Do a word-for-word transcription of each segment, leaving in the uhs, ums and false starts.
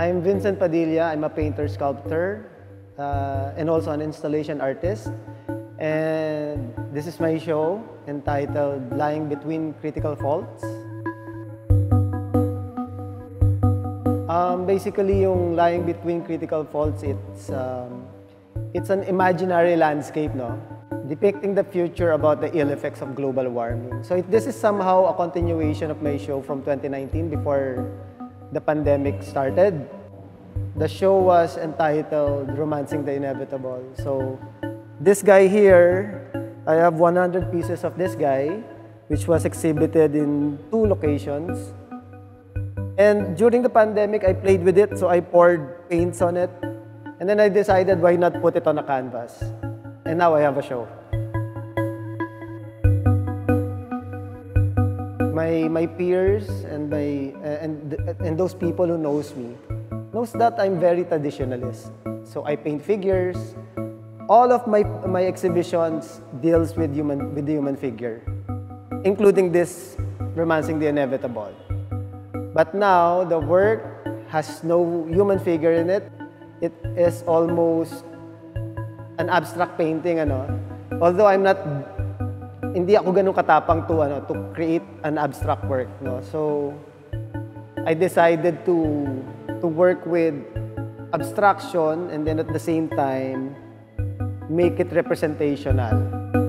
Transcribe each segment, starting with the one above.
I'm Vincent Padilla. I'm a painter-sculptor uh, and also an installation artist. And this is my show entitled Lying Between Critical Faults. Um, basically, yung lying between critical faults, it's, um, it's an imaginary landscape, no? Depicting the future about the ill effects of global warming. So it, this is somehow a continuation of my show from twenty nineteen before the pandemic started. The show was entitled Romancing the Inevitable. So this guy here, I have one hundred pieces of this guy, which was exhibited in two locations. And during the pandemic, I played with it, so I poured paints on it. And then I decided, why not put it on a canvas? And now I have a show. My, my peers and, my, uh, and, and those people who knows me knows that I'm very traditionalist. So I paint figures. All of my, my exhibitions deals with, human, with the human figure, including this Romancing the Inevitable. But now, the work has no human figure in it. It is almost an abstract painting, ano. Although I'm not, hindi ako ganun katapang to, ano, to create an abstract work, no. So, I decided to, to work with abstraction and then at the same time, make it representational.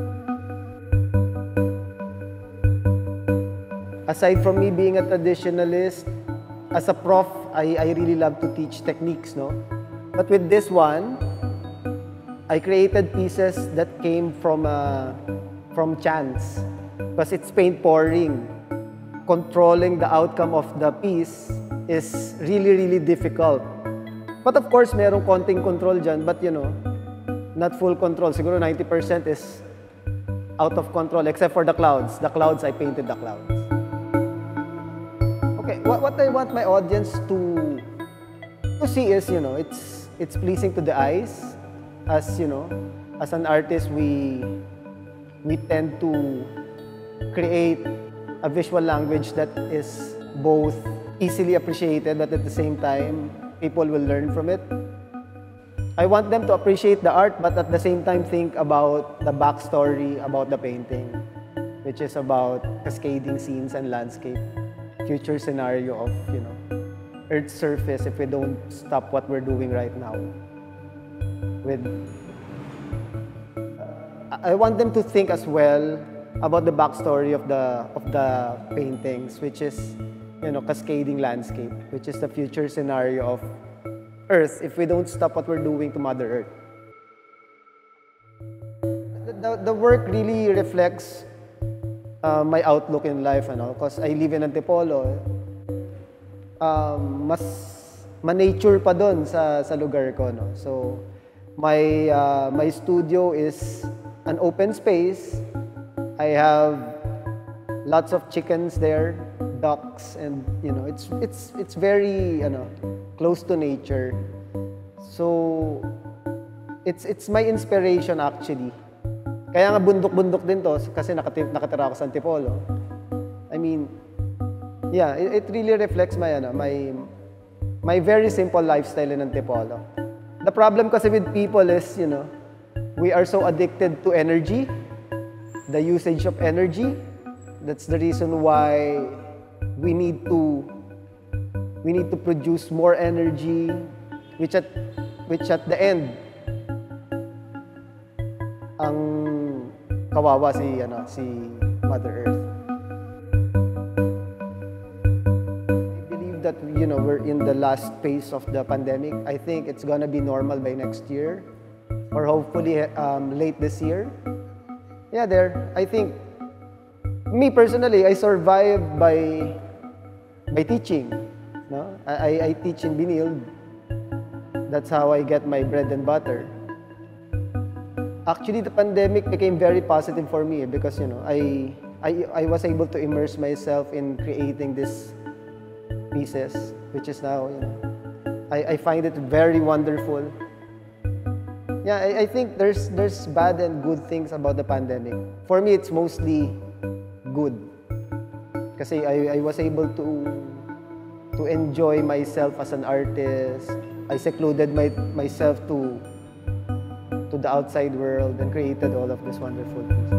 Aside from me being a traditionalist, as a prof, I, I really love to teach techniques, no? But with this one, I created pieces that came from, uh, from chance. Because it's paint pouring. Controlling the outcome of the piece is really, really difficult. But of course, merong konting control dyan, but you know, not full control. Siguro ninety percent is out of control, except for the clouds. The clouds, I painted the clouds. Okay, what, what I want my audience to, to see is, you know, it's, it's pleasing to the eyes. As, you know, as an artist, we, we tend to create a visual language that is both easily appreciated, but at the same time, people will learn from it. I want them to appreciate the art, but at the same time think about the backstory about the painting, which is about cascading scenes and landscape. Future scenario of, you know, Earth's surface if we don't stop what we're doing right now. With, uh, I want them to think as well about the backstory of the of the paintings, which is, you know, cascading landscape, which is the future scenario of Earth if we don't stop what we're doing to Mother Earth. The, the, the work really reflects uh, my outlook in life, ano, because I live in Antipolo. Um, mas ma-nature pa doon sa, sa lugar ko, no? So, my, uh, my studio is an open space. I have lots of chickens there, ducks, and you know, it's it's it's very, you know, close to nature. So it's it's my inspiration actually. Kaya nga bundok-bundok din to kasi nakatira ako sa Antipolo. I mean, yeah, it, it really reflects my ano, my my very simple lifestyle in Antipolo. The problem kasi with people is, you know, we are so addicted to energy, the usage of energy. That's the reason why we need to we need to produce more energy, which at which at the end ang kawawa si ano si Mother Earth. I believe that, you know, we're in the last phase of the pandemic. I think it's gonna be normal by next year, or hopefully um, late this year. Yeah, there. I think me personally, I survived by by teaching. No, I, I teach in Binilde. That's how I get my bread and butter. Actually, the pandemic became very positive for me because, you know, I, I, I was able to immerse myself in creating these pieces, which is now, you know, I, I find it very wonderful. Yeah, I, I think there's, there's bad and good things about the pandemic. For me, it's mostly good. Kasi I, I was able to to enjoy myself as an artist. I secluded my, myself to, to the outside world and created all of these wonderful pieces.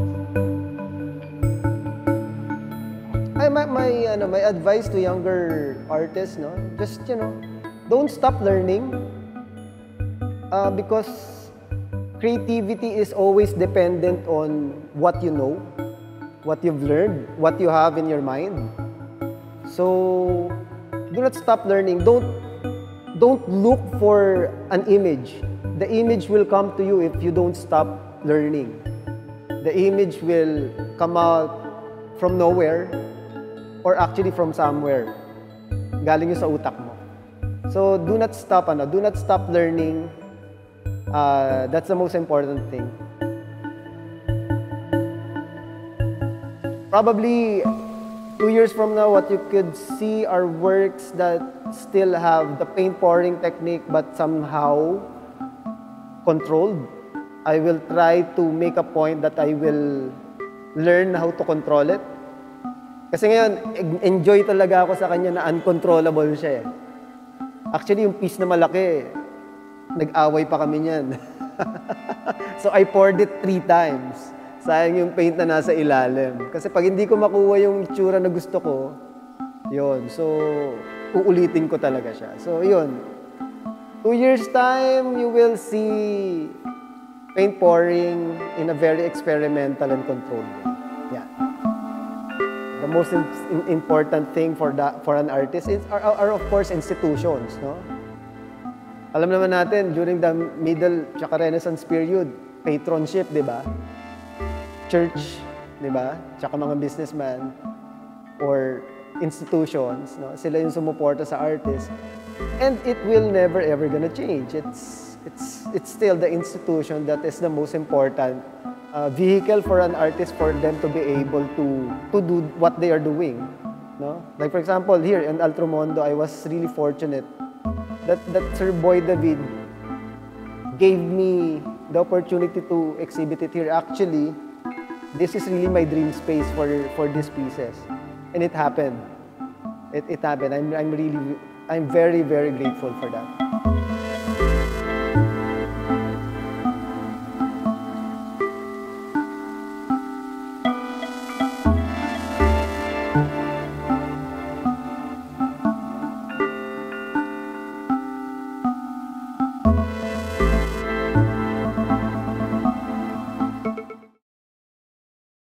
I, my, my, ano, my advice to younger artists, no? Just, you know, don't stop learning uh, because creativity is always dependent on what you know, what you've learned, what you have in your mind. So, do not stop learning. Don't, don't look for an image. The image will come to you if you don't stop learning. The image will come out from nowhere or actually from somewhere. Galing yun sa utak mo. So, do not stop, ano, do not stop learning. Uh, that's the most important thing. Probably, two years from now, what you could see are works that still have the paint pouring technique but somehow controlled. I will try to make a point that I will learn how to control it. Kasi ngayon, enjoy talaga ako sa kanya na uncontrollable siya eh. Actually, yung piece na malaki, nag-away pa kami niyan. So, I poured it three times. Sayang yung paint na nasa ilalim. Kasi pag hindi ko makuha yung itsura na gusto ko, yun. So, uulitin ko talaga siya. So, yun. Two years time, you will see paint pouring in a very experimental and controlled way. Yeah. The most in important thing for, the, for an artist is, are, are, of course, institutions. No? Alam naman natin, during the Middle tsaka Renaissance period, patronship, di ba? Church, di ba? Tsaka mga businessman or institutions, no? Sila yung sumuporta sa artist. And it will never ever gonna change. It's, it's, it's still the institution that is the most important uh, vehicle for an artist for them to be able to, to do what they are doing. No? Like for example, here in Altro Mondo, I was really fortunate that, that Sir Boy David gave me the opportunity to exhibit it here. Actually, this is really my dream space for, for these pieces. And it happened. It, it happened. I'm, I'm really, I'm very, very grateful for that.